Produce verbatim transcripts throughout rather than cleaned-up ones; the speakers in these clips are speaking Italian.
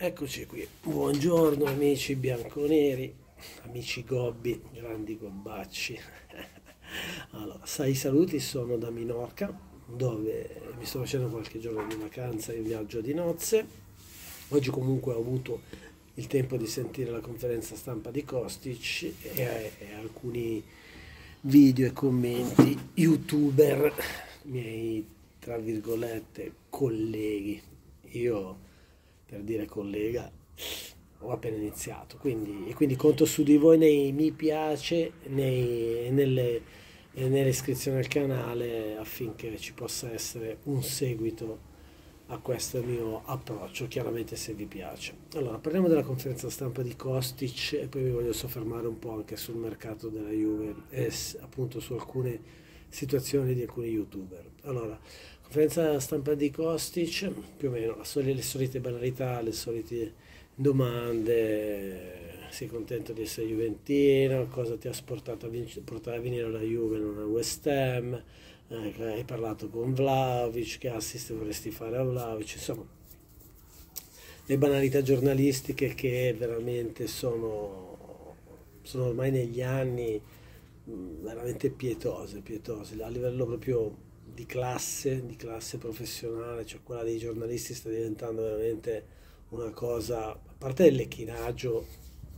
Eccoci qui, buongiorno amici bianconeri, amici gobbi, grandi gobbacci. Allora, sai, i saluti sono da Minorca, dove mi sto facendo qualche giorno di vacanza in viaggio di nozze. Oggi comunque ho avuto il tempo di sentire la conferenza stampa di Kostic e, e alcuni video e commenti youtuber, miei tra virgolette colleghi. Io per dire collega ho appena iniziato, quindi, e quindi conto su di voi nei mi piace, nei, nelle, nelle iscrizioni al canale affinché ci possa essere un seguito a questo mio approccio, chiaramente se vi piace. Allora, parliamo della conferenza stampa di Kostic e poi mi voglio soffermare un po' anche sul mercato della Juve e appunto su alcune situazioni di alcuni youtuber. Allora, conferenza stampa di Kostic, più o meno le solite banalità, le solite domande: sei contento di essere juventino? Cosa ti ha portato a, vinc- portato a venire alla Juve e non al West Ham? Eh, hai parlato con Vlahovic, che assist vorresti fare a Vlahovic? Insomma, le banalità giornalistiche che veramente sono, sono ormai negli anni mh, veramente pietose, pietose, a livello proprio di classe, di classe professionale, cioè quella dei giornalisti sta diventando veramente una cosa, a parte il lecchinaggio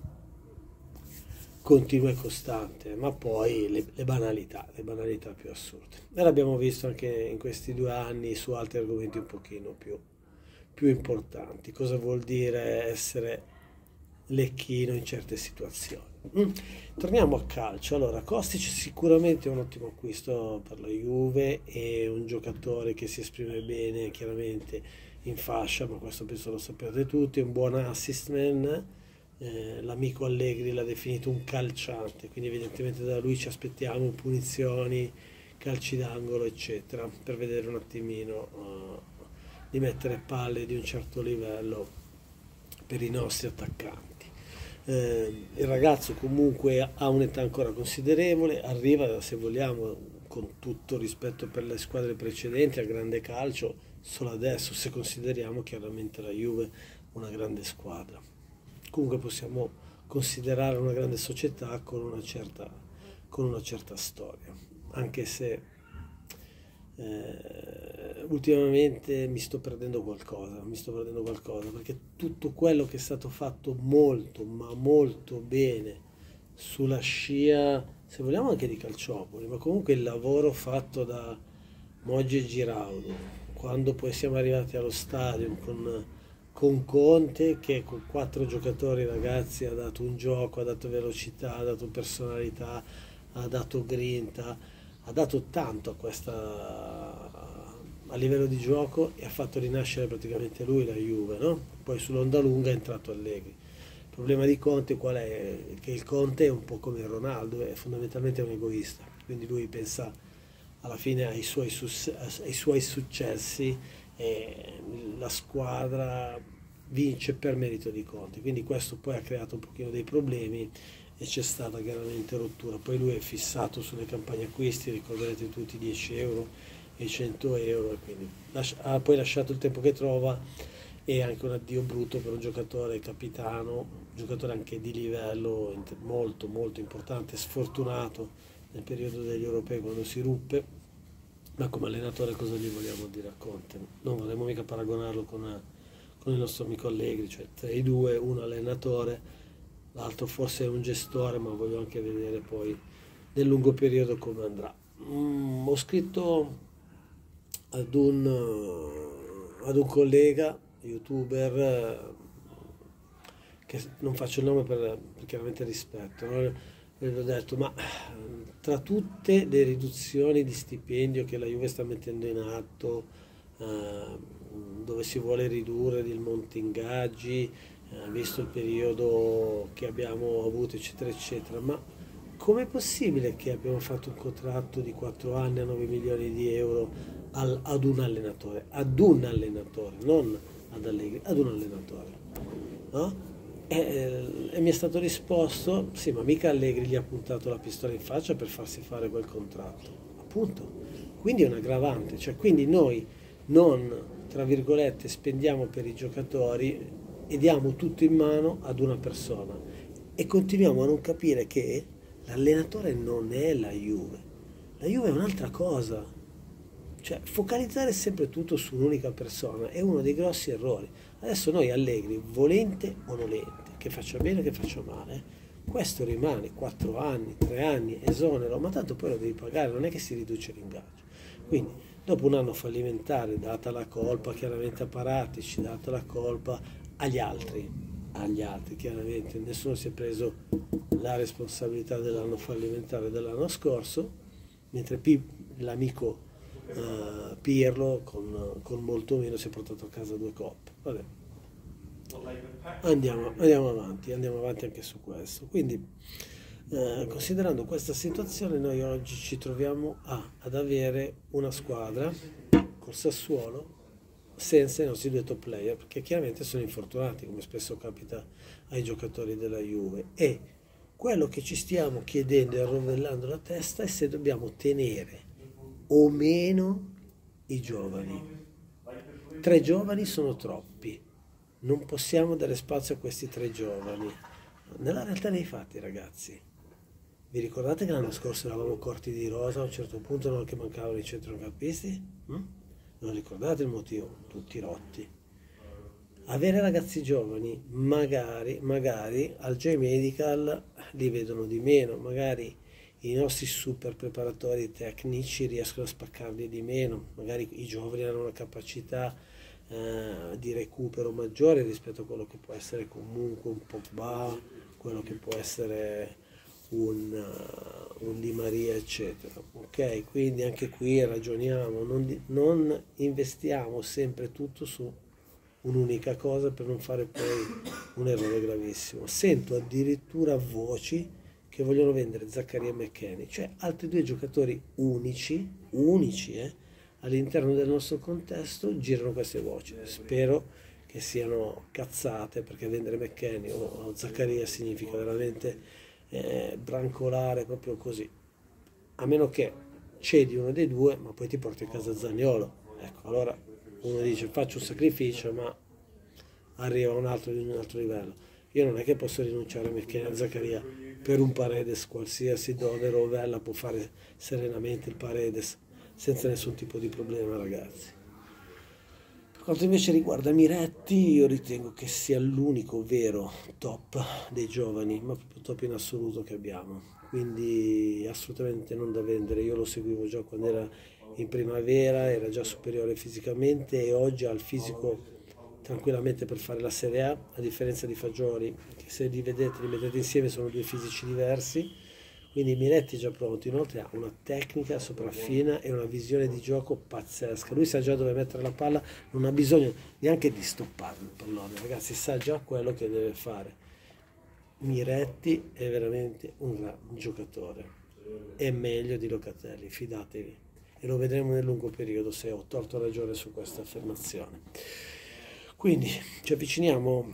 continuo e costante, ma poi le, le banalità, le banalità più assurde. E l'abbiamo visto anche in questi due anni su altri argomenti un pochino più, più importanti. Cosa vuol dire essere lecchino in certe situazioni? Mm. Torniamo a calcio. Allora, Kostic sicuramente è un ottimo acquisto per la Juve, è un giocatore che si esprime bene chiaramente in fascia, ma questo penso lo sapete tutti, è un buon assist man. Eh, l'amico Allegri l'ha definito un calciante, quindi evidentemente da lui ci aspettiamo punizioni, calci d'angolo eccetera, per vedere un attimino uh, di mettere palle di un certo livello per i nostri attaccanti. Eh, il ragazzo comunque ha un'età ancora considerevole, arriva, se vogliamo, con tutto rispetto per le squadre precedenti, al grande calcio solo adesso, se consideriamo chiaramente la Juve una grande squadra. Comunque possiamo considerare una grande società con una certa, con una certa storia, anche se eh, ultimamente mi sto perdendo qualcosa, mi sto perdendo qualcosa, perché tutto quello che è stato fatto molto, ma molto bene sulla scia, se vogliamo anche di Calciopoli, ma comunque il lavoro fatto da Moggi e Giraudo, quando poi siamo arrivati allo stadio con con Conte, che con quattro giocatori ragazzi ha dato un gioco, ha dato velocità, ha dato personalità, ha dato grinta, ha dato tanto a questa a livello di gioco e ha fatto rinascere praticamente lui la Juve, no? Poi sull'onda lunga è entrato Allegri. Il problema di Conte qual è? Che il Conte è un po' come Ronaldo, è fondamentalmente un egoista, quindi lui pensa alla fine ai suoi, ai suoi successi e la squadra vince per merito di Conte, quindi questo poi ha creato un pochino dei problemi e c'è stata chiaramente rottura. Poi lui è fissato sulle campagne acquisti, ricorderete tutti dieci euro e cento euro, e quindi ha poi lasciato il tempo che trova, e anche un addio brutto per un giocatore capitano, un giocatore anche di livello molto molto importante, sfortunato nel periodo degli europei quando si ruppe. Ma come allenatore cosa gli vogliamo dire a Conte? Non vorremmo mica paragonarlo con, con il nostro amico Allegri, cioè tra i due uno allenatore, l'altro forse è un gestore, ma voglio anche vedere poi nel lungo periodo come andrà. Mm, ho scritto ad un, ad un collega youtuber, eh, che non faccio il nome per, per chiaramente rispetto, no? E ho detto, ma tra tutte le riduzioni di stipendio che la Juve sta mettendo in atto, eh, dove si vuole ridurre il monte ingaggi, eh, visto il periodo che abbiamo avuto, eccetera, eccetera, ma com'è possibile che abbiamo fatto un contratto di quattro anni a nove milioni di euro al, ad un allenatore, ad un allenatore, non ad Allegri, ad un allenatore, no? E, e mi è stato risposto, sì, ma mica Allegri gli ha puntato la pistola in faccia per farsi fare quel contratto, appunto. Quindi è un aggravante, cioè quindi noi non, tra virgolette, spendiamo per i giocatori e diamo tutto in mano ad una persona e continuiamo a non capire che l'allenatore non è la Juve, la Juve è un'altra cosa. Cioè, focalizzare sempre tutto su un'unica persona è uno dei grossi errori. Adesso noi Allegri, volente o nolente, che faccia bene o che faccia male, questo rimane quattro anni, tre anni, esonero, ma tanto poi lo devi pagare, non è che si riduce l'ingaggio. Quindi, dopo un anno fallimentare, data la colpa chiaramente a Paratici, data la colpa agli altri, agli altri chiaramente, nessuno si è preso la responsabilità dell'anno fallimentare dell'anno scorso, mentre P, l'amico Uh, Pirlo con, con molto meno si è portato a casa due coppe. Vabbè. Andiamo, andiamo avanti, andiamo avanti anche su questo. Quindi, uh, considerando questa situazione, noi oggi ci troviamo a, ad avere una squadra col Sassuolo senza i nostri due top player, perché chiaramente sono infortunati, come spesso capita ai giocatori della Juve. E quello che ci stiamo chiedendo e arrovellando la testa è se dobbiamo tenere o meno i giovani. Tre giovani sono troppi, non possiamo dare spazio a questi tre giovani. Nella realtà dei fatti, ragazzi, vi ricordate che l'anno scorso eravamo corti di rosa, a un certo punto non che mancavano i centrocampisti? Mm? Non ricordate il motivo? Tutti rotti. Avere ragazzi giovani, magari, magari al J-Medical li vedono di meno, magari i nostri super preparatori tecnici riescono a spaccarli di meno, magari i giovani hanno una capacità eh, di recupero maggiore rispetto a quello che può essere comunque un Pogba, quello che può essere un, uh, un Di Maria, eccetera. Ok, quindi anche qui ragioniamo, non, non investiamo sempre tutto su un'unica cosa per non fare poi un errore gravissimo. Sento addirittura voci che vogliono vendere Zaccaria e McKennie, cioè altri due giocatori unici, unici eh, all'interno del nostro contesto, girano queste voci. Spero che siano cazzate, perché vendere McKennie o Zaccaria significa veramente eh, brancolare proprio così, a meno che cedi uno dei due ma poi ti porti a casa Zaniolo. Ecco, allora uno dice faccio un sacrificio ma arriva un altro di un altro livello. Io non è che posso rinunciare a McKennie e a Zaccaria per un Paredes qualsiasi, dove Rovella può fare serenamente il Paredes senza nessun tipo di problema, ragazzi. Per quanto invece riguarda Miretti, io ritengo che sia l'unico vero top dei giovani, ma proprio top in assoluto che abbiamo, quindi assolutamente non da vendere. Io lo seguivo già quando era in primavera, era già superiore fisicamente e oggi ha il fisico tranquillamente per fare la Serie A, a differenza di Fagioli, che se li vedete, li mettete insieme sono due fisici diversi, quindi Miretti è già pronto, inoltre ha una tecnica sopraffina e una visione di gioco pazzesca, lui sa già dove mettere la palla, non ha bisogno neanche di stoppare il pallone, ragazzi, sa già quello che deve fare. Miretti è veramente un gran giocatore, è meglio di Locatelli, fidatevi, e lo vedremo nel lungo periodo se ho torto ragione su questa affermazione. Quindi ci avviciniamo,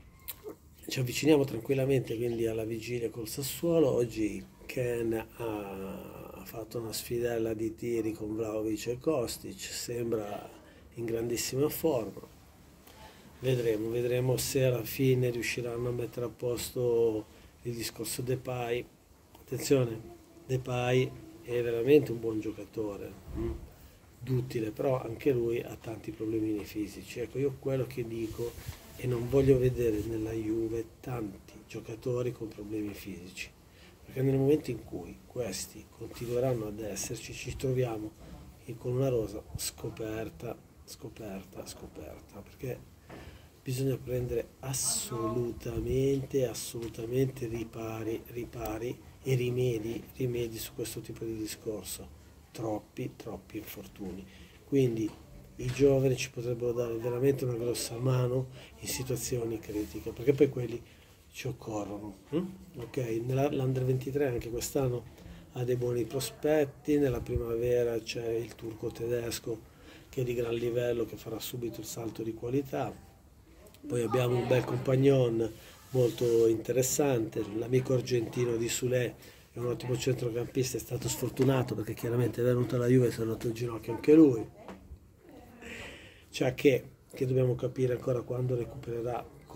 ci avviciniamo tranquillamente quindi alla vigilia col Sassuolo. Oggi Ken ha fatto una sfidella di tiri con Vlahovic e Kostic, sembra in grandissima forma. Vedremo, vedremo se alla fine riusciranno a mettere a posto il discorso Depay. Attenzione, Depay è veramente un buon giocatore. Mm? Duttile, però anche lui ha tanti problemini fisici. Ecco, io quello che dico e non voglio vedere nella Juve tanti giocatori con problemi fisici, perché nel momento in cui questi continueranno ad esserci ci troviamo con una rosa scoperta, scoperta, scoperta, perché bisogna prendere assolutamente, assolutamente ripari, ripari e rimedi, rimedi su questo tipo di discorso. Troppi, troppi infortuni. Quindi i giovani ci potrebbero dare veramente una grossa mano in situazioni critiche, perché poi quelli ci occorrono. Hm? Ok, nell'Under ventitré anche quest'anno ha dei buoni prospetti, nella primavera c'è il turco tedesco che è di gran livello, che farà subito il salto di qualità. Poi abbiamo un bel compagnon molto interessante, l'amico argentino di Sule, è un ottimo centrocampista, è stato sfortunato perché chiaramente è venuto alla Juve e si è rotto il ginocchio anche lui. Cioè che, che dobbiamo capire ancora quando recupererà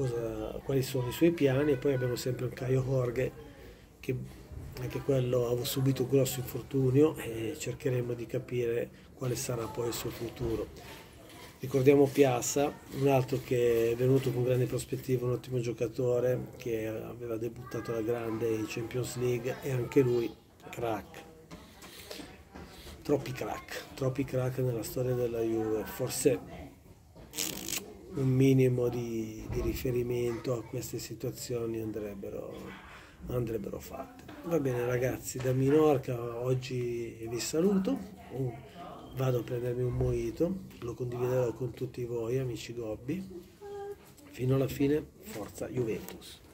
cosa, quali sono i suoi piani, e poi abbiamo sempre un Caio Jorge che anche quello ha subito un grosso infortunio e cercheremo di capire quale sarà poi il suo futuro. Ricordiamo Piazza, un altro che è venuto con grandi prospettive, un ottimo giocatore che aveva debuttato alla grande in Champions League, e anche lui crack. Troppi crack, troppi crack nella storia della Juve, forse un minimo di, di riferimento a queste situazioni andrebbero, andrebbero fatte. Va bene ragazzi, da Minorca oggi vi saluto, vado a prendermi un mojito, lo condividerò con tutti voi amici gobbi. Fino alla fine, forza Juventus!